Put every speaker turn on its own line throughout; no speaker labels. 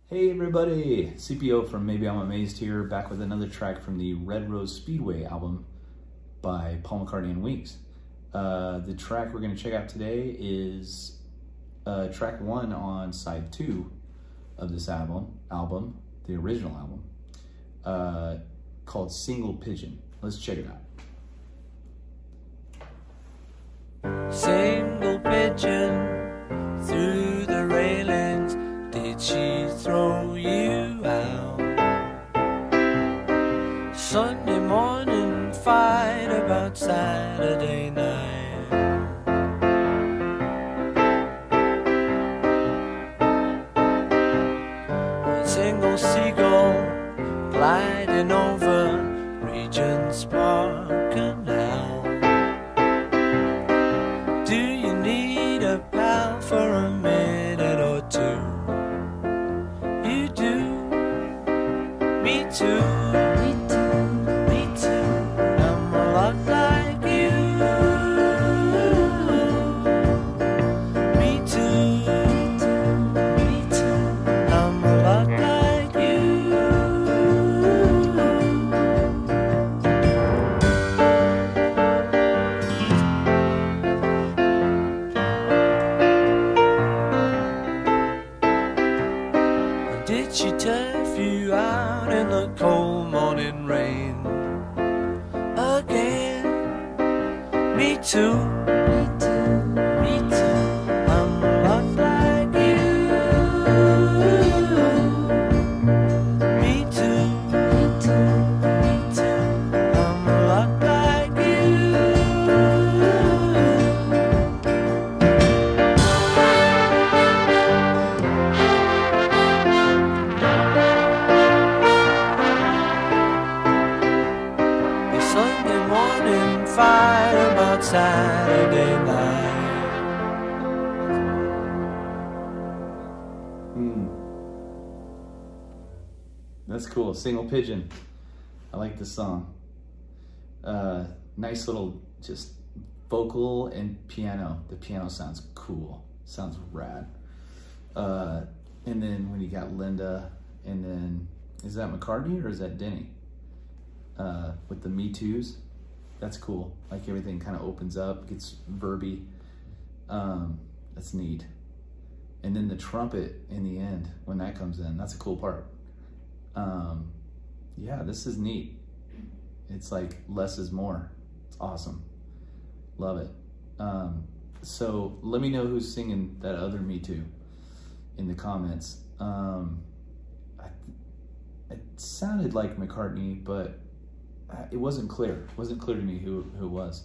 Hey everybody, CPO from Maybe I'm Amazed here, back with another track from the Red Rose Speedway album by Paul McCartney and Wings. The track we're going to check out today is track 1 on side 2 of this album, the original album, called Single Pigeon. Let's check it out.
Single pigeon through the railings, did she throw you out? Sunday morning fight about Saturday night. A single seagull gliding over Regent's Park Canal. Do you need a pal for a minute or two? You do. Me too. Me too. Me too. I'm a lot like you. Me too. Me too. I'm a lot like you. Did she turf you out in the cold morning rain again? Me too. Me too. Me too. I'm a lot like you. Me too. Me too. Me too. I'm a lot like you. Sunday morning fight about Saturday night.
That's cool, Single Pigeon. I like this song. Nice little just vocal and piano. The piano sounds cool, sounds rad. And then when you got Linda, and then, is that McCartney or is that Denny? With the Me Too's, that's cool. Like everything kind of opens up, gets verby. That's neat. And then the trumpet in the end, when that comes in, that's a cool part. Yeah, this is neat. It's like less is more. It's awesome. Love it. So let me know who's singing that other Me Too in the comments. It sounded like McCartney, but it wasn't clear. It wasn't clear to me who it was.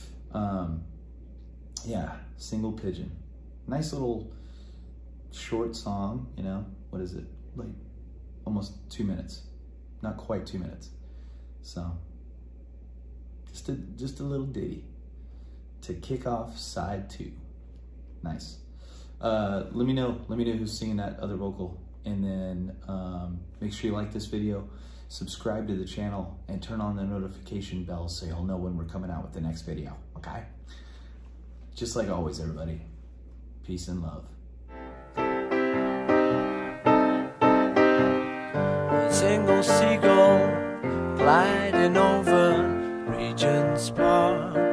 Yeah, Single Pigeon. Nice little short song, you know? What is it? Like almost 2 minutes. Not quite 2 minutes. So just a little ditty to kick off side 2. Nice. Let me know who's singing that other vocal, and then make sure you like this video, subscribe to the channel, and turn on the notification bell so you'll know when we're coming out with the next video, okay? Just like always, everybody, peace and love.
A single seagull gliding over Regent's Park